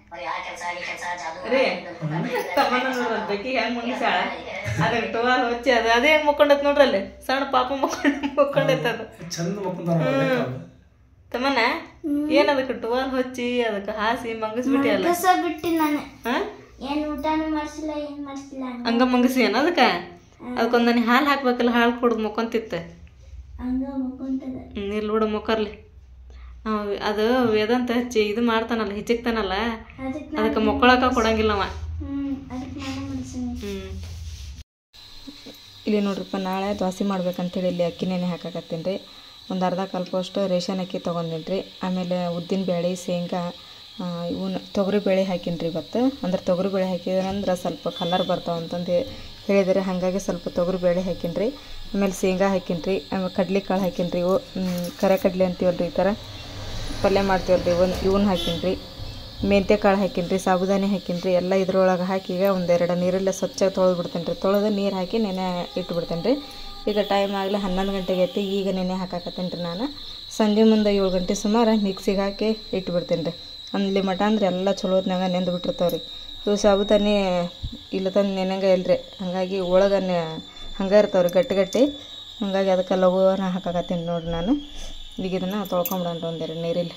ರೀ ತಮ್ಮನ ನೋಡ್ರಿ ಬೆಕ್ಕಿಗೆ ಹೆಂಗ್ ಮುಗಿಸಾಳ ಅದ್ರ ಟುವಾಲ್ ಹೊಚ್ಚಿ ಅದೇ ಹೆಂಗ್ ಮುಕ್ಕೊಂಡತ್ ನೋಡ್ರಿ ಅಲ್ಲಿ ಸಣ್ಣ ಪಾಪ ಮುಕ್ಕೊಂಡೈತ ಅದು ತಮ್ಮನ ಏನ್ ಅದಕ್ಕೆ ಟುವಾಲ್ ಹೊಚ್ಚಿ ಅದಕ್ಕೆ ಹಾಸಿ ಮಂಗಿಸ್ಬಿಟ್ಟಿ ಅಲ್ಲ ಹಂಗ ಮಂಗಿಸಿ ಏನ ಅದಕ್ಕ ಅದಕ್ಕೊಂದನಿ ಹಾಲು ಹಾಕ್ಬೇಕಲ್ಲ ಹಾಲು ಕುಡ್ದು ಮುಕ್ಕೊಂತಿತ್ತ ಇಲ್ಲಿ ಬಿಡು ಮುಕ್ಕರ್ಲಿ ಅದು ವೇದಾಂತ ಹಚ್ಚಿ ಇದು ಮಾಡ್ತಾನಲ್ಲ ಹಿಚ್ಚಕ್ತಾನಲ್ಲ ಅದಕ್ಕೆ ಮಕ್ಕಳಕ ಕೊಡಂಗಿಲ್ಲ ಅವ ಇಲ್ಲಿ ನೋಡ್ರಿಪ್ಪ ನಾಳೆ ದೋಸೆ ಮಾಡ್ಬೇಕಂತೇಳಿ ಇಲ್ಲಿ ಅಕ್ಕಿ ನೆನೆ ಹಾಕಾಕತ್ತೀನಿ ರೀ ಒಂದು ಅರ್ಧ ಕಲ್ಪಷ್ಟು ರೇಷನ್ ಅಕ್ಕಿ ತೊಗೊಂಡಿನಿ ರೀ ಆಮೇಲೆ ಉದ್ದಿನ ಬೇಳೆ ಶೇಂಗಾ ಇವನ್ನ ತೊಗರಿ ಬೇಳೆ ಹಾಕಿನಿ ರೀ ಇವತ್ತು ಅಂದ್ರೆ ತೊಗರಿ ಬೇಳೆ ಹಾಕಿದ್ರಂದ್ರೆ ಸ್ವಲ್ಪ ಕಲರ್ ಬರ್ತಾವೆ ಅಂತಂದು ಹೇಳಿದರೆ ಹಾಗಾಗಿ ಸ್ವಲ್ಪ ತೊಗರಿ ಬೇಳೆ ಹಾಕಿನಿ ರೀ ಆಮೇಲೆ ಶೇಂಗಾ ಹಾಕಿನಿ ರೀ ಆಮೇಲೆ ಕಡ್ಲೆ ಕಾಳು ಹಾಕಿನಿ ರೀ ಇವು ಕರೆ ಕಡ್ಲೆ ಅಂತೀವಲ್ಲ ರೀ ಈ ಥರ ಪಲ್ಯ ಮಾಡ್ತೀವಲ್ಲ ರೀ ಇವನ್ನ ಹಾಕಿನಿ ರೀ ಮೆಂತ್ಯ ಕಾಳು ಹಾಕಿನಿ ರೀ ಸಾಬುದಾನಿ ಹಾಕಿನಿ ರೀ ಎಲ್ಲ ಇದ್ರೊಳಗೆ ಹಾಕಿ ಈಗ ಒಂದೆರಡು ನೀರಲ್ಲೇ ಸ್ವಚ್ಛ ತೊಳೆದು ಬಿಡ್ತೇನೆ ರೀ ತೊಳೆದು ನೀರು ಹಾಕಿ ನೆನೆ ಇಟ್ಬಿಡ್ತೇನೆ ರೀ ಈಗ ಟೈಮ್ ಆಗಲಿ 11 ಗಂಟೆಗೆ ಐತಿ ಈಗ ನೆನೆ ಹಾಕಾಕತ್ತೇನೆ ರೀ ನಾನು ಸಂಜೆ ಮುಂದೆ 7 ಗಂಟೆ ಸುಮಾರು ಮಿಕ್ಸಿಗೆ ಹಾಕಿ ಇಟ್ಬಿಡ್ತೇನೆ ರೀ ಅಲ್ಲಿ ಮಟ ಅಂದ್ರೆ ಎಲ್ಲ ಚಲೋತ್ನಾಗ ನೆಂದು ಬಿಟ್ಟಿರ್ತಾವೆ ರೀ ಇವು ಸಾಬುದಾನಿ ಇಲ್ಲ ತಂದು ನೆನಂಗೆ ಇಲ್ರಿ ಹಾಗಾಗಿ ಒಳಗೆ ಹಂಗೆ ಇರ್ತಾವೆ ರೀ ಗಟ್ಟಿ ಹಾಗಾಗಿ ಅದಕ್ಕೆ ಲಘುವನ್ನ ಹಾಕಾಕತ್ತೀನಿ ನೋಡಿರಿ ನಾನು ಈಗ ಇದನ್ನು ತೊಳ್ಕೊಂಬಿಡೋಣ ಒಂದೆರಡು ನೀರಿಲ್ಲಿ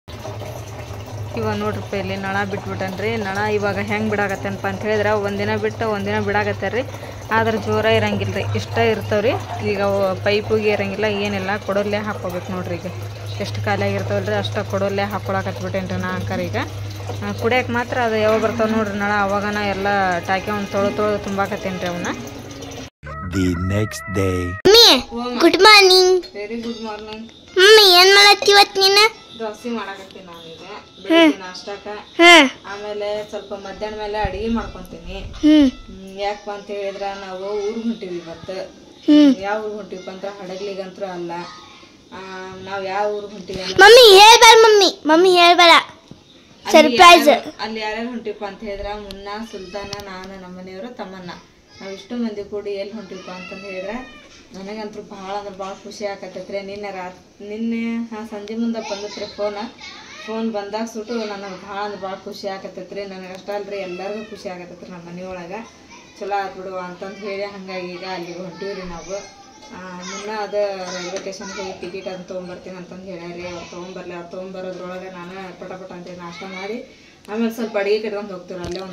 ಇವಾಗ ನೋಡ್ರಿಪ್ಪ ಇಲ್ಲಿ ನಳ ಬಿಟ್ಬಿಟ್ಟೇನೆ ರೀ ನಳ ಇವಾಗ ಹೆಂಗೆ ಬಿಡಾಕತ್ತೇನಪ್ಪ ಅಂತ ಹೇಳಿದ್ರೆ ಒಂದಿನ ಬಿಟ್ಟು ಒಂದಿನ ಬಿಡಾಕತ್ತೆ ರೀ ಆದ್ರೆ ಜೋರ ಇರಂಗಿಲ್ಲ ರೀ ಇಷ್ಟ ಇರ್ತಾವೆ ರೀ ಈಗ ಪೈಪಿಗೆ ಇರಂಗಿಲ್ಲ ಏನಿಲ್ಲ ಕೊಡೋಲ್ಲೇ ಹಾಕ್ಕೋಬೇಕು ನೋಡ್ರಿ ಈಗ ಎಷ್ಟು ಖಾಲಿಯಾಗಿರ್ತಾವಲ್ಲ ರೀ ಅಷ್ಟು ಕೊಡೋಲ್ಲೇ ಹಾಕ್ಕೊಳಕತ್ಬಿಟ್ಟೇನೆ ರೀ ನಾ ಅಂಕರ್ ಈಗ ಕುಡಿಯೋಕೆ ಮಾತ್ರ ಅದು ಯಾವಾಗ ಬರ್ತಾವೆ ನೋಡ್ರಿ ನಳ ಅವಾಗನ ಎಲ್ಲ ಟಾಕಿ ಒಂದು ತೊಳೆದು ತುಂಬಾಕತ್ತೇನೆ ರೀ ಅವನ್ನ The next day. Good morning very good morning mummy ಏನ್ ಮಾಡತ್ತಿ ಇವತ್ತು ನೀನು ದೋಸೆ ಮಾಡಾಕತ್ತೀನಿ ನಾನೀಗ ಬೆಳಿಗ್ಗೆ ನಾಷ್ಟಕ್ಕ ಆಮೇಲೆ ಸ್ವಲ್ಪ ಮಧ್ಯಾಹ್ನ ಮೇಲೆ ಅಡಿಗೆ ಮಾಡ್ಕೊಂತೀನಿ ಯಾಕಪ್ಪ ಅಂತ ಹೇಳಿದ್ರ ನಾವು ಊರಿಗೆ ಹೊಂಟಿವಿ ಇವತ್ತು ಯಾವ ಊರಿಗೆ ಹೊಂಟಿವಪ್ಪ ಅಂತ ಹಡಗ್ಲಿಗಂತೂ ಅಲ್ಲ ನಾವ್ ಯಾವ ಊರಿಗೆ ಹೊಂಟಿವಿ ಮಮ್ಮಿ ಹೇಳ್ಬೇಡ ಮಮ್ಮಿ ಹೇಳ್ಬೇಡ ಸರ್ಪ್ರೈಸ್ ಅಲ್ಲಿ ಯಾರ್ಯಾರು ಹೊಂಟಿವಪ್ಪ ಅಂತ ಹೇಳಿದ್ರ ಮುನ್ನ ಸುಲ್ತಾನ ನಾನು ನಮ್ಮನೆಯವರು ತಮ್ಮನ್ನ ನಾವ್ ಇಷ್ಟು ಮಂದಿ ಕೂಡಿ ಎಲ್ಲಿ ಹೊಂಟಿವಪ್ಪ ಅಂತಂದು ಹೇಳಿದ್ರೆ ನನಗಂತೂ ಭಾಳ ಅಂದ್ರೆ ಭಾಳ ಖುಷಿ ಆಕತ್ತೈತ್ರಿ ನಿನ್ನೆ ಸಂಜೆ ಮುಂದೆ ಬಂದತ್ರಿ ಫೋನ್ ಬಂದಾಗ ಸುಟ್ಟು ನನಗೆ ಭಾಳ ಅಂದ್ರೆ ಭಾಳ ಖುಷಿ ಆಕತ್ತೈತ್ರಿ ನನಗೆ ಅಷ್ಟ ಅಲ್ರಿ ಎಲ್ಲರಿಗೂ ಖುಷಿ ಆಗತ್ತೈತ್ರಿ ನಮ್ಮ ಮನೆಯೊಳಗೆ ಚಲೋ ಆತ್ಬಿಡು ಅಂತಂದು ಹೇಳಿ ಹಾಗಾಗಿ ಈಗ ಅಲ್ಲಿಗೆ ಹೊಂಟಿವ್ರಿ ನಾವು ಮುನ್ನ ಅದು ರೈಲ್ವೆ ಸ್ಟೇಷನ್ಗೆ ಹೋಗಿ ಟಿಕೆಟ್ ಅಂತ ತೊಗೊಂಬರ್ತೀನಿ ಅಂತಂದು ಹೇಳ್ಯಾರಿ ಅವ್ರು ತೊಗೊಂಬರ್ಲಿ ಅವ್ರು ತೊಗೊಂಬರೋದ್ರೊಳಗೆ ನಾನು ಪಟ ಅಂತೇಳಿ ನಾಷ್ಟ ಮಾಡಿ ಆಮೇಲೆ ಸ್ವಲ್ಪ ಅಡಿಗೆ ಕಟ್ಕೊಂಡು ಹೋಗ್ತೀವಿ ಅಲ್ಲೇ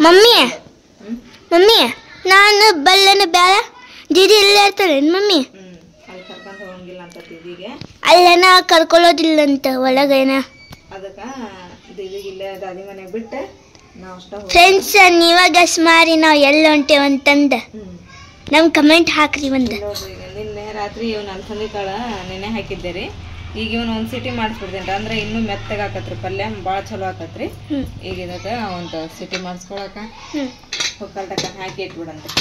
ಮಮ್ಮಿ ನಾನು ಬಲ್ಲನ ಬೇಡ ದೀದಿ ಇಲ್ಲೇ ಇರ್ತಾರೆ ಮಮ್ಮಿ ಅಲ್ಲಿ ಕರ್ಕೊಂಡು ಹೋಗಂಗಿಲ್ಲ ಅಂತ ದೀದಿಗೆ ಅಲ್ಲೇನ ಕರ್ಕೊಳ್ಳೋದಿಲ್ಲಂತ ಒಳಗೇನ ಅದಕ್ಕೆ ದೀದಿಗೆ ಇಲ್ಲೇ ದಾದಿ ಮನೆಗೆ ಬಿಟ್ಟೆ ನಾವು ಅಷ್ಟ ಫ್ರೆಂಡ್ಸ್ ನೀವ ಗೆಸ್ ಮಾಡಿ ನಾವು ಎಲ್ಲಿ ಹೊಂಟೇವ ಅಂತಂದ ನಮ್ಗೆ ಕಮೆಂಟ್ ಹಾಕ್ರಿ ಒಂದು ನೋಡ್ರಿ ಈಗ ನಿನ್ನೆ ರಾತ್ರಿ ಇವ್ನು ಅಲ್ಸಂದಿ ಕಾಳ ನೆನೆ ಹಾಕಿದ್ದೆ ರೀ ಈಗ ಇವನು ಒಂದು ಸಿಟಿ ಮಾಡಿಸ್ಬಿಡ್ತೇನೆ ಅಂದ್ರೆ ಇನ್ನೂ ಮೆತ್ತಗೆ ಆಕತ್ರಿ ಪಲ್ಯ ಭಾಳ ಚಲೋ ಆಕತ್ರಿ ಈಗ ಇದಕ್ಕೆ ಒಂದು ಸಿಟಿ ಮಾಡಿಸ್ಕೊಳಕ ಹೊಕ್ಕಲ್ಟಕ್ಕ ಹಾಕಿ ಇಟ್ಬಿಡಂತೆ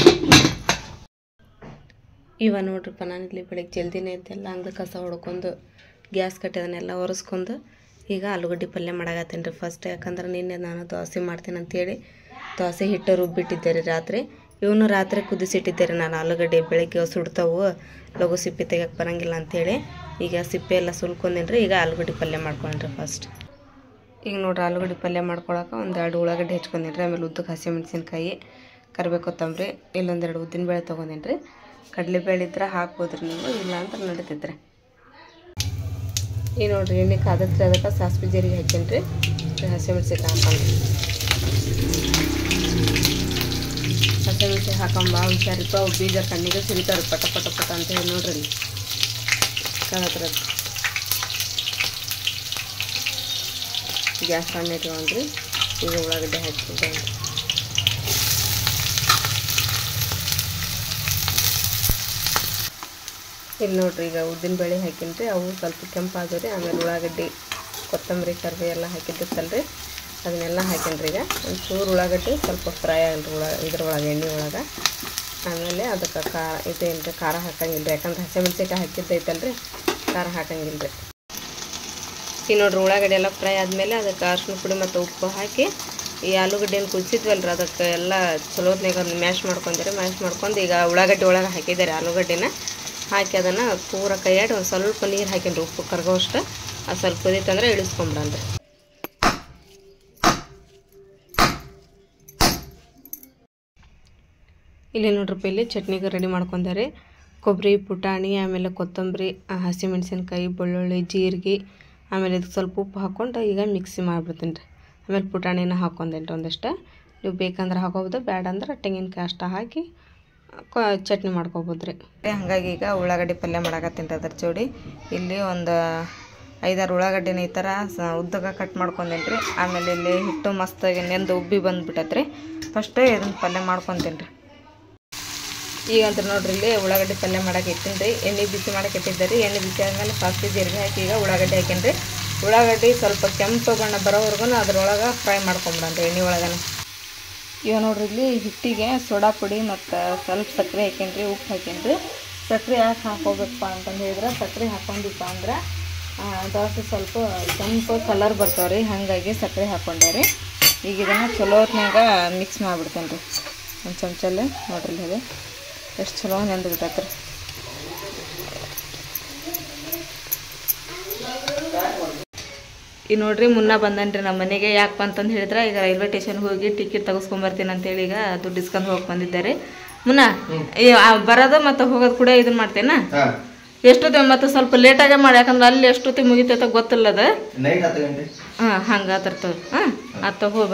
ಇವ ನೋಡ್ರಿಪ್ಪ ನಾನಿಲ್ಲಿ ಬೆಳಿಗ್ಗೆ ಜಲ್ದಿನೇ ಇದ್ದೆಲ್ಲ ಅಂಗ್ಳ ಕಸ ಹೊಡ್ಕೊಂಡು ಗ್ಯಾಸ್ ಕಟ್ಟಿದನ್ನೆಲ್ಲ ಒರೆಸ್ಕೊಂಡು ಈಗ ಆಲೂಗಡ್ಡೆ ಪಲ್ಯ ಮಾಡಾಕತ್ತೀನಿ ರೀ ಫಸ್ಟ್ ಯಾಕಂದ್ರೆ ನಿನ್ನೆ ನಾನು ದೋಸೆ ಮಾಡ್ತೀನಿ ಅಂತೇಳಿ ದೋಸೆ ಹಿಟ್ಟು ರುಬ್ಬಿಟ್ಟಿದ್ದೆ ರೀ ರಾತ್ರಿ ಇವನು ರಾತ್ರಿ ಕುದಿಸಿಟ್ಟಿದ್ದೆ ರೀ ನಾನು ಆಲೂಗಡ್ಡೆ ಬೆಳಗ್ಗೆ ಸುಡ್ತಾವು ಲಘು ಸಿಪ್ಪೆ ತೆಗಿಯಕ್ಕೆ ಬರೋಂಗಿಲ್ಲ ಅಂಥೇಳಿ ಈಗ ಸಿಪ್ಪೆ ಎಲ್ಲ ಸುಲ್ಕೊಂಡೇನಿ ರೀ ಈಗ ಆಲೂಗಡ್ಡೆ ಪಲ್ಯ ಮಾಡ್ಕೊಂಡ್ರಿ ಫಸ್ಟ್ ಈಗ ನೋಡ್ರಿ ಆಲೂಗಡ್ಡೆ ಪಲ್ಯ ಮಾಡ್ಕೊಳಕ್ಕೆ ಒಂದೆರಡು ಉಳ್ಳಾಗಡ್ಡೆ ಹೆಚ್ಕೊಂಡೇನಿ ರೀ ಆಮೇಲೆ ಉದ್ದಕ್ಕೆ ಹಸಿಮೆಣ್ಸಿನ್ಕಾಯಿ ಕರಿಬೇವು ಕೊತ್ತಂಬರಿ ಇಲ್ಲೊಂದೆರಡು ಉದ್ದಿನಬೇಳೆ ತೊಗೊಂಡೇನಿ ರೀ ಕಡಲೆಬೇಳೆ ಇದ್ರೆ ಹಾಕ್ಬೋದ್ರಿ ನೀವು ಇಲ್ಲ ಅಂತ ನಡೀತಿದ್ರೆ ಈ ನೋಡ್ರಿ ಎಣ್ಣೆ ಕಾದತ್ರಿ ಅದಕ್ಕೆ ಸಾಸಿವೆ ಜೀರಿಗೆ ಹಾಕೇನಿ ರೀ ಹಸಿಮೆಣ್ಸಿನ್ಕಾಯಿ ಹಸಿಮೆಣ್ಸಿ ಹಾಕೊಂಬ ಹುಷಾರಿಪ್ಪ ಅವು ಬೀಜ ಕಣ್ಣಿಗೆ ಸಿರಿತಾರೆ ಪಟ ಪಟ ಪಟ ಅಂತ ಹೇಳಿ ನೋಡ್ರಿ ಇಲ್ಲಿ ಕಾದತ್ರ ಗ್ಯಾಸ್ ಸಣ್ಣ ಇಟ್ಕೊಂಡ್ರಿ ಈಗ ಉಳ್ಳಾಗಡ್ಡೆ ಹಾಕಿಬಿಟ್ಟೇನ್ರಿ ಇಲ್ಲಿ ನೋಡ್ರಿ ಈಗ ಉದ್ದಿನಬೇಳೆ ಹಾಕಿನಿ ರೀ ಅವು ಸ್ವಲ್ಪ ಕೆಂಪಾದವು ರೀ ಆಮೇಲೆ ಉಳ್ಳಾಗಡ್ಡಿ ಕೊತ್ತಂಬರಿ ಕರಿಬೇವು ಎಲ್ಲ ಹಾಕಿದ್ದಿತ್ತಲ್ರಿ ಅದನ್ನೆಲ್ಲ ಹಾಕಿನಿ ರೀ ಈಗ ಒಂದು ಚೂರು ಉಳ್ಳಾಗಡ್ಡಿ ಸ್ವಲ್ಪ ಫ್ರೈ ಆಗಲ್ರಿ ಇದ್ರೊಳಗೆ ಎಣ್ಣೆ ಒಳಗೆ ಆಮೇಲೆ ಅದಕ್ಕೆ ಇದೇನು ರೀ ಖಾರ ಹಾಕಂಗಿಲ್ಲ ರೀ ಯಾಕಂದ್ರೆ ಹಸಿಮೆಣ್ಸಿನ್ಕಾಯಿ ಹಾಕಿದ್ದೈತಲ್ರಿ ಖಾರ ಹಾಕಂಗಿಲ್ಲ ರೀ ಈಗ ನೋಡ್ರಿ ಉಳ್ಳಾಗಡ್ಡೆ ಎಲ್ಲ ಫ್ರೈ ಆದಮೇಲೆ ಅದಕ್ಕೆ ಅರಿಶಿನ ಪುಡಿ ಮತ್ತು ಉಪ್ಪು ಹಾಕಿ ಈ ಆಲೂಗಡ್ಡೆಯನ್ನು ಕುದಿಸಿದ್ವಲ್ರಿ ಅದಕ್ಕೆ ಎಲ್ಲ ಚಲೋತ್ನಾಗ ಒಂದು ಮ್ಯಾಶ್ ಮಾಡ್ಕೊಂಡು ಈಗ ಉಳ್ಳಾಗಡ್ಡೆ ಒಳಗೆ ಹಾಕಿದ್ದಾರೆ ಆಲೂಗಡ್ಡೆನ ಹಾಕಿ ಅದನ್ನು ಪೂರ ಕೈಯಾಡಿ ಒಂದು ಸ್ವಲ್ಪ ನೀರು ಹಾಕಿನ್ರಿ ಉಪ್ಪು ಕರ್ಗೋಷ್ಟು ಅದು ಸ್ವಲ್ಪ ಕುದೀತಂದ್ರೆ ಇಳಿಸ್ಕೊಂಬಿಡಂದ್ರಿ ಇಲ್ಲಿ ನೋಡ್ರಪ್ಪ, ಇಲ್ಲಿ ಚಟ್ನಿಗೆ ರೆಡಿ ಮಾಡ್ಕೊಂಡಾರೆ. ಕೊಬ್ಬರಿ, ಪುಟಾಣಿ, ಆಮೇಲೆ ಕೊತ್ತಂಬರಿ, ಹಸಿಮೆಣಸಿನ್ಕಾಯಿ, ಬೆಳ್ಳುಳ್ಳಿ, ಜೀರಿಗೆ, ಆಮೇಲೆ ಇದಕ್ಕೆ ಸ್ವಲ್ಪ ಉಪ್ಪು ಹಾಕ್ಕೊಂಡು ಈಗ ಮಿಕ್ಸಿ ಮಾಡಿಬಿಡ್ತೀನಿ ರೀ. ಆಮೇಲೆ ಪುಟಾಣಿನ ಹಾಕ್ಕೊಂಡೇನಿ ರೀ ಒಂದಿಷ್ಟು. ನೀವು ಬೇಕಂದ್ರೆ ಹಾಕೋಬೋದು, ಬೇಡ ಅಂದ್ರೆ ತೆಂಗಿನಕಾಯಿ ಅಷ್ಟು ಹಾಕಿ ಚಟ್ನಿ ಮಾಡ್ಕೊಬೋದು ರೀ. ಹಾಗಾಗಿ ಈಗ ಉಳ್ಳಾಗಡ್ಡಿ ಪಲ್ಯ ಮಾಡಾಕತ್ತೀನಿ ರೀ ಅದ್ರ ಜೋಡಿ. ಇಲ್ಲಿ ಒಂದು 5-6 ಉಳ್ಳಾಗಡ್ಡಿನ ಈ ಥರ ಉದ್ದಗೆ ಕಟ್ ಮಾಡ್ಕೊಂಡೇನಿ ರೀ. ಆಮೇಲೆ ಇಲ್ಲಿ ಹಿಟ್ಟು ಮಸ್ತಾಗಿ ನೆಂದು ಉಬ್ಬಿ ಬಂದುಬಿಟ್ಟೈತೆ ರೀ. ಫಸ್ಟೇ ಇದನ್ನು ಪಲ್ಯ ಮಾಡ್ಕೊತೀನಿ ರೀ. ಈಗ ಅಂತ ನೋಡ್ರಿ, ಇಲ್ಲಿ ಉಳ್ಳಾಗಡ್ಡಿ ಪಲ್ಯ ಮಾಡಕ್ಕೆ ಇಟ್ಟಿನಿ ರೀ. ಎಣ್ಣೆ ಬಿಸಿ ಮಾಡಕ್ಕೆ ಇಟ್ಟಿದ್ದೆ ರೀ. ಎಣ್ಣೆ ಬಿಸಿ ಆದಮೇಲೆ ಫಾಸ್ಟ್ ಜೀರಿಗೆ ಹಾಕಿ ಈಗ ಉಳ್ಳಾಗಡ್ಡಿ ಹಾಕೀನಿ ರೀ. ಉಳ್ಳಾಗಡ್ಡಿ ಸ್ವಲ್ಪ ಕೆಂಪು ಬಣ್ಣ ಬರೋವರೆಗೂ ಅದ್ರೊಳಗೆ ಫ್ರೈ ಮಾಡ್ಕೊಂಬಿಡೋಣ ಎಣ್ಣೆ ಒಳಗನೆ. ಈಗ ನೋಡ್ರಿ, ಇಲ್ಲಿ ಹಿಟ್ಟಿಗೆ ಸೋಡಾ ಪುಡಿ ಮತ್ತು ಸ್ವಲ್ಪ ಸಕ್ಕರೆ ಹಾಕೀನಿ ರೀ, ಉಪ್ಪು ಹಾಕೀನಿ ರೀ. ಸಕ್ಕರೆ ಯಾಕೆ ಹಾಕೋಬೇಕಪ್ಪ ಅಂತಂದು ಹೇಳಿದ್ರೆ, ಸಕ್ಕರೆ ಹಾಕೊಂಡಿಪ್ಪ ಅಂದ್ರೆ ದೋಸೆ ಸ್ವಲ್ಪ ಕೆಂಪು ಕಲರ್ ಬರ್ತಾವೆ ರೀ. ಹಾಗಾಗಿ ಸಕ್ಕರೆ ಹಾಕ್ಕೊಂಡೆ ರೀ. ಈಗ ಇದನ್ನು ಚಲೋ ಹೊತ್ನಾಗ ಮಿಕ್ಸ್ ಮಾಡಿಬಿಡ್ತೇನೆ ರೀ ಒಂದು ಚಮಚಲ್ಲಿ. ನೋಡ್ರಿ ಇಲ್ಲಿ ಅದು ಎಷ್ಟು ಚಲೋ ನೆಂದು ಬಿಟ್ಟೈತೆ ರೀ. ಈಗ ನೋಡ್ರಿ, ಮುನ್ನ ಬಂದನ್ರಿ ನಮ್ಮ ಮನೆಗೆ. ಯಾಕಪ್ಪ ಅಂತಂದು ಹೇಳಿದ್ರೆ, ಈಗ ರೈಲ್ವೆ ಸ್ಟೇಷನ್ಗೆ ಹೋಗಿ ಟಿಕೆಟ್ ತೆಗೆಸ್ಕೊಂಬರ್ತೀನಿ ಅಂತೇಳಿ ಈಗ ದುಡ್ಡು ಇಸ್ಕೊಂಡು ಹೋಗಿ ಬಂದಿದ್ದಾರೆ. ಮುನ್ನ ಬರೋದು ಮತ್ತು ಹೋಗೋದು ಕೂಡ ಇದನ್ನು ಮಾಡ್ತೇನೆ. ಎಷ್ಟೊತ್ತಿ ಮತ್ತು ಸ್ವಲ್ಪ ಲೇಟಾಗೆ ಮಾಡಿ, ಯಾಕಂದ್ರೆ ಅಲ್ಲಿ ಎಷ್ಟೊತ್ತಿ ಮುಗಿತೈತ ಗೊತ್ತಿಲ್ಲದ. ಹಾಂ, ಹಂಗೆ ಆತರ್ತವೆ. ಹಾಂ, ಆತ ಹೋಗ.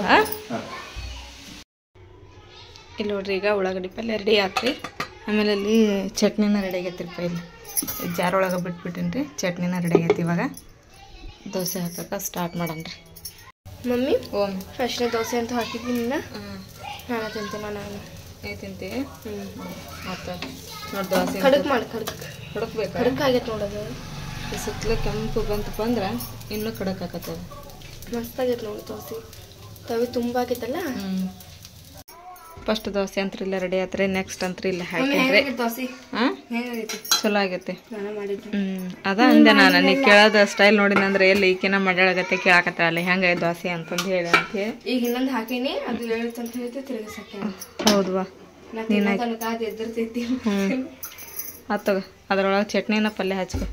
ಇಲ್ಲಿ ನೋಡ್ರಿ, ಈಗ ಉಳ್ಳಾಗಡ್ಡಿ ಪಲ್ಯ ರೆಡಿ ಹಾಕ್ರಿ. ಆಮೇಲೆ ಅಲ್ಲಿ ಚಟ್ನಿನ ರೆಡಿ ಆಗೈತಿರಪ್ಪ. ಇಲ್ಲಿ ಜಾರೊಳಗೆ ಬಿಟ್ಬಿಟ್ಟಿನಿ ರೀ. ಚಟ್ನಿನ ರೆಡಿ ಆಗೈತಿ. ಇವಾಗ ದೋಸೆ ಹಾಕಕ್ಕೆ ಸ್ಟಾರ್ಟ್ ಮಾಡೋಣ ರೀ. ಮಮ್ಮಿ ಫಸ್ಟ್ನೇ ದೋಸೆ ಅಂತ ಹಾಕಿದ್ದೀನಿ. ನಾನು ತಿಂತೀನಿ. ನಾನು ತಿಂತೀವಿ. ಮತ್ತು ನೋಡಿ, ದೋಸೆ ಕಡಕ್ ಮಾಡಿ ಕಡಕ್ಬೇಕು. ಕಡಕ್ ಆಗೈತೆ ನೋಡೋದು. ಈ ಸುತ್ತಲೂ ಕೆಂಪು ಬಂತಪ್ಪ ಅಂದ್ರೆ ಇನ್ನೂ ಕಡಕ್ ಹಾಕತ್ತದ. ಮಸ್ತ್ ಆಗೈತೆ ನೋಡಿ ದೋಸೆ. ತವಿ ತುಂಬ ಆಗೈತಲ್ಲ. ಫಸ್ಟ್ ದೋಸೆ ಅಂತ ಇಲ್ಲ ರೆಡಿ ಆತ್ರಿ. ನೆಕ್ಸ್ಟ್ ಅಂತ ಇಲ್ಲ ಹಾಕಿದ್ರೆ ಚಲೋ ಆಗೈತೆ. ಅದ ಅಂದೆ ನಾನು. ನೀ ಕೇಳೋದ ಸ್ಟೈಲ್ ನೋಡಿನಂದ್ರೆ ಎಲ್ಲಿ ಈಕಿನ ಮಾಡ್ಯಾಳಗತ್ತೆ ಕೇಳಾಕತ್ತ ಅಲ್ಲಿ ಹೆಂಗ ದೋಸೆ ಅಂತಂದು ಹೇಳಿ ಅಂತ ಹೇಳಿ ಈಗ ಇನ್ನೊಂದು ಹಾಕೀನಿ. ಅದು ಹೇಳ್ತಂತ ಹೇಳ್ತಿ ತಿರುಗಿಸಕ್ಕೆ. ಹೌದ್ವಾ, ಎದುರ್ತೈತಿ. ಆತ ಅದ್ರೊಳಗೆ ಚಟ್ನಿನ ಪಲ್ಯ ಹಚ್ಕೊ.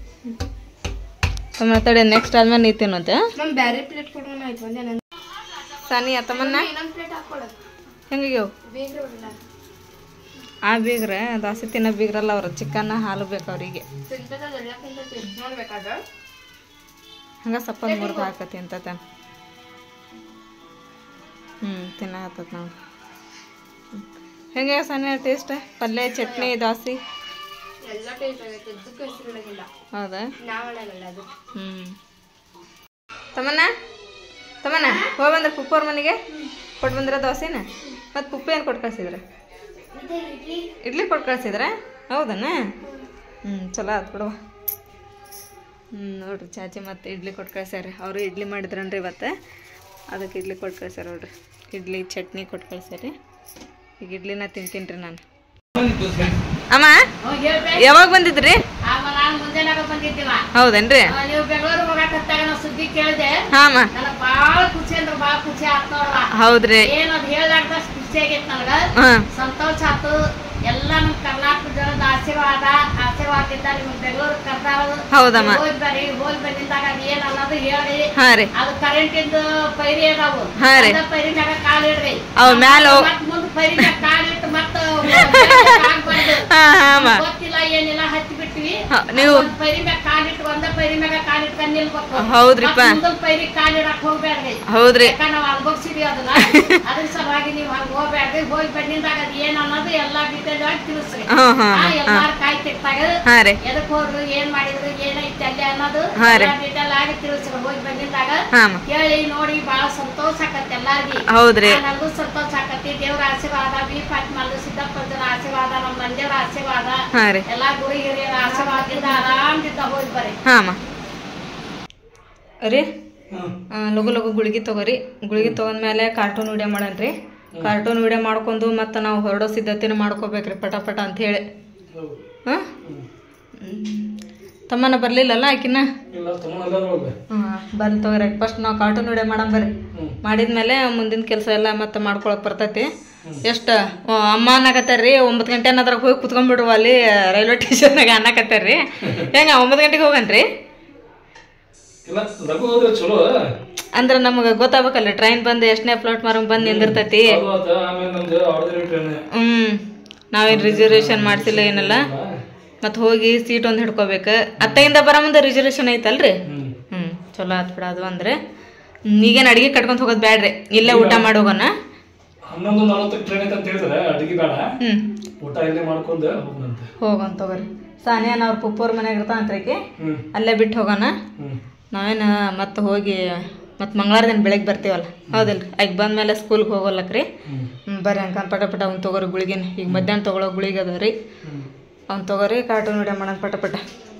ತಡೆ ನೆಕ್ಸ್ಟ್ ಆದ್ಮೇಲೆ ನೀ ತಿನ್ನೋತೆ. ಬೇರೆ ಪ್ಲೇಟ್ ಕೊಡೋಣ ಆಯ್ತು. ಒಂದೇ ಸಾನಿ ತಮ್ಮನ್ನ ಇನ್ನೊಂದು ಪ್ಲೇಟ್ ಹಾಕೊಡೋದು. ಹೆಂಗಿಗ್ಯಾವ ಆ ಬೀಗ್ರೆ? ದೋಸೆ ತಿನ್ನೋ ಬೀಗ್ರಲ್ಲ ಅವ್ರು. ಚಿಕನ್ ಹಾಲು ಬೇಕು ಅವರಿಗೆ. ಹಂಗೆ ಸ್ವಲ್ಪ ಮುರಿದು ಹಾಕತಿ ಅಂತ ತಿನ್ನ ಹತ್ತದ ನಾವು. ಹೆಂಗೆ ಸಣ್ಣ ಟೇಸ್ಟ್ ಪಲ್ಯ, ಚಟ್ನಿ, ದೋಸೆ ಹೌದಾ? ತಮ್ಮನ್ನ ಹೋಗಿ ಬಂದ್ರೆ ಪುಪ್ಪವ್ರ ಮನೆಗೆ ಕೊಟ್ಟು ಬಂದ್ರೆ ದೋಸೆನ. ಮತ್ತು ಪುಪ್ಪು ಏನು ಕೊಟ್ಟು ಕಳ್ಸಿದ್ರೆ? ಇಡ್ಲಿ ಕೊಟ್ಟು ಕಳ್ಸಿದ್ರೆ. ಹೌದನ? ಚಲೋ ಆಯ್ತು ಬಿಡುವ. ನೋಡ್ರಿ, ಚಾಚಿ ಮತ್ತು ಇಡ್ಲಿ ಕೊಟ್ಟು ಕಳ್ಸ್ಯಾರ. ಅವರು ಇಡ್ಲಿ ಮಾಡಿದ್ರನ್ರಿ ಇವತ್ತು. ಅದಕ್ಕೆ ಇಡ್ಲಿ ಕೊಟ್ಟು ಕಳ್ಸ್ಯಾರ ನೋಡ್ರಿ. ಇಡ್ಲಿ ಚಟ್ನಿ ಕೊಟ್ಟು ಕಳ್ಸ್ಯಾರಿ. ಈಗ ಇಡ್ಲಿನ ತಿಂತೀನಿ ರೀ ನಾನು. ಅಮ್ಮ ಯಾವಾಗ ಬಂದಿದ್ರಿ? ಹೌದೇನ್ರಿ? ಸುದ್ದಿ ಕೇಳಿದೆ. ಹಾಂ ಭಾಳ ಖುಷಿ ಅಂದ್ರೆ ಭಾಳ ಖುಷಿ ಆಯ್ತು. ಹೌದ್ರಿ, ಏನದು ಹೇಳಾರ್ದಷ್ಟು ಖುಷಿ ಆಗೈತೆ ನನಗೆ. ಸಂತೋಷ ಆಯ್ತು. ಎಲ್ಲ ನಮ್ಮ ಕರ್ನಾಟಕ ಜನದ ಆಶೀರ್ವಾದದಿಂದ ನಿಮ್ಗೆ ಬೆಂಗಳೂರು ಕರ್ದಾಳು. ಹೌದಮ್ಮ. ಹೋಗಿ ಬಂದಿದ್ದಾಗ ಅದು ಏನ್ ಅನ್ನೋದು ಹೇಳಿ. ಹಾ ರೀ. ಅದು ಕರೆಂಟಿಂದ ಪೈರಿ ಅದಾವು. ಪೈರಿ ಮ್ಯಾಗ ಕಾಲಿಡ್ರಿ. ಮುಂದ್ ಪೈರಿ ಮ್ಯಾಗ ಕಾಲಿಟ್ಟು ಮತ್ತ ಗೊತ್ತಿಲ್ಲ ಏನಿಲ್ಲ ಹತ್ತಿ ಬಿಟ್ವಿ. ನೀವು ಪೈರಿ ಮ್ಯಾಗ ಕಾಲಿಟ್ಟು ಒಂದ ಪೈರಿ ಮ್ಯಾಗ ಕಾಲಿಟ್ಟು ನಿಲ್ಬೇಕು. ಹೌದ್ರಿಪ್ಪ. ಮುಂದೊಂದ್ ಪೈರಿ ಕಾಲಿಡಕ್ ಹೋಗ್ಬೇಡ್ರಿ. ಹೌದ್ರಿ. ಯಾಕಂದ್ರೆ ನಾವು ಅನುಭವಿಸಿದ್ವಿ ಅದನ್ನ. ಅದ್ರ ಸಲುವಾಗಿ ನೀವು ಹಂಗ ಹೋಗ್ಬೇಡ್ರಿ. ಹೋಗಿ ಬಂದಿದ್ದಾಗ ಅದು ಏನ್ ಅನ್ನೋದು ಎಲ್ಲಾ ಡೀಟೇಲ್ ಆಗಿ ತಿಳಿಸ್ರಿ. ಎಲ್ಲಾರು ಕಾಯಿ ತೆಗ್ದಾಗ ಎದಕ್ ಹೋದ್ರು, ಏನ್ ಮಾಡಿದ್ರು, ಏನೈತಿ ಅಲ್ಲಿ ಅನ್ನೋದು ಡೀಟೇಲ್ ಆಗಿ ತಿಳಿಸ್ರಿ. ಹೋಗಿ ಬಂದಿದ್ದಾಗ ಕೇಳಿ ನೋಡಿ ಬಾಳ ಸಂತೋಷ ಆಕತಿ ಎಲ್ಲಾರ್ಗಿ. ನನಗೂ ಸಂತೋಷ ಆಕತಿ. ದೇವ್ರ ಆಶೀರ್ವಾದ, ವಿ ಫಾತಿಮಾದು ಸಿದ್ದಪ್ಪನ ಆಶೀರ್ವಾದ, ನಮ್ಮ ಮಂದಿಯವರ ಆಶೀರ್ವಾದ, ಎಲ್ಲಾ ಗುರು ಹಿರಿಯರ ಆಶೀರ್ವಾದದಿಂದ ಆರಾಮದಿಂದ ಹೋಗಿ ಬರ್ರಿ. ರೀ ಲಗು ಗುಳಿಗೆ ತಗೋರಿ. ಗುಳಿಗೆ ತಗೊಂಡ್ಮೇಲೆ ಕಾರ್ಟೂನ್ ವಿಡಿಯೋ ಮಾಡನ್ರಿ. ಕಾರ್ಟೂನ್ ವಿಡಿಯೋ ಮಾಡ್ಕೊಂಡು ಮತ್ತು ನಾವು ಹೊರಡೋ ಸಿದ್ಧತೆನ ಮಾಡ್ಕೋಬೇಕ್ರಿ ಪಟ ಅಂತ ಹೇಳಿ. ಹಾಂ, ತಮ್ಮನ ಬರ್ಲಿಲ್ಲಲ್ಲ ಆಕಿನ? ಬರ್ಲಿ ತಗೋರಿ. ಫಸ್ಟ್ ನಾವು ಕಾರ್ಟೂನ್ ವಿಡಿಯೋ ಮಾಡಮ್ ಬರ್ರಿ. ಮಾಡಿದ್ಮೇಲೆ ಮುಂದಿನ ಕೆಲಸ ಎಲ್ಲ ಮತ್ತೆ ಮಾಡ್ಕೊಳಕ್ ಬರ್ತೈತಿ. ಎಷ್ಟು ಅಮ್ಮ ಅನ್ನಕತ್ತಾರ್ರಿ. 9 ಗಂಟೆ ಅನ್ನೋದ್ರಾಗ ಹೋಗಿ ಕುತ್ಕೊಂಡ್ಬಿಡುವ ಅಲ್ಲಿ ರೈಲ್ವೆ ಸ್ಟೇಷನ್ನಾಗ ಅನ್ನಕತ್ತಾರ್ರಿ. ಹೆಂಗ 9 ಗಂಟೆಗೆ ಹೋಗನ್ರಿ? ಅಂದ್ರೆ ನಮಗೆ ಗೊತ್ತಾಗಬೇಕಲ್ಲ ಟ್ರೈನ್ ಬಂದು ಎಷ್ಟನೇ ಪ್ಲಾಟ್ಫಾರ್ಮ್ ಬಂದು ನಿಂದಿರ್ತೈತಿ. ನಾವೇನು ರಿಸರ್ವೇಷನ್ ಮಾಡ್ಸಿಲ್ಲ ಏನಲ್ಲ. ಮತ್ತು ಹೋಗಿ ಸೀಟ್ ಒಂದು ಹಿಡ್ಕೋಬೇಕು. ಅತ್ತೆಯಿಂದ ಬರೋ ಮುಂದೆ ರಿಸರ್ವೇಷನ್ ಐತಲ್ರಿ. ಚಲೋ ಆತ್ ಬಿಡ ಅದು. ಅಂದರೆ ಈಗೇನು ಅಡುಗೆ ಕಟ್ಕೊಂತ ಹೋಗೋದು ಬ್ಯಾಡ್ರಿ, ಇಲ್ಲೇ ಊಟ ಮಾಡಿ ಹೋಗೋಣ. 11:40 ಟ್ರೈನ್ ಐತೆ ಅಂತ ಹೇಳಿದ್ರೆ ಅಡುಗೆ ಬೇಡ, ಊಟ ಇಲ್ಲೇ ಮಾಡ್ಕೊಂಡು ಹೋಗೋಣ ತಗೋರಿ. ಸಾನಿಯಾನ ಅವ್ರ ಪುಪ್ಪವ್ರ ಮನ್ಯಾಗ ಇರ್ತಾವಂತ್ರಿಕೆ, ಅಲ್ಲೇ ಬಿಟ್ಟು ಹೋಗೋಣ. ನಾವೇನು ಮತ್ತೆ ಹೋಗಿ ಮತ್ತು ಮಂಗಳವಾರ ದಿನ ಬೆಳಗ್ಗೆ ಬರ್ತೀವಲ್ಲ, ಹೌದಿಲ್ರಿ? ಈಗ ಬಂದ್ಮೇಲೆ ಸ್ಕೂಲ್ಗೆ ಹೋಗೋಲ್ಲಕ್ರಿ. ಬರ್ರಿ ಅಂಕ ಪಟ ಅವ್ನು ತೊಗೋರಿ ಗುಳಿಗಿನ. ಈಗ ಮಧ್ಯಾಹ್ನ ತೊಗೊಳೋ ಗುಳಿಗೆ ಅದಾವ ರೀ, ಅವ್ನು ತೊಗೋರಿ. ಕಾರ್ಟೂನ್ ವಿಡಿಯೋ ಮಾಡೋಣ ಪಟ.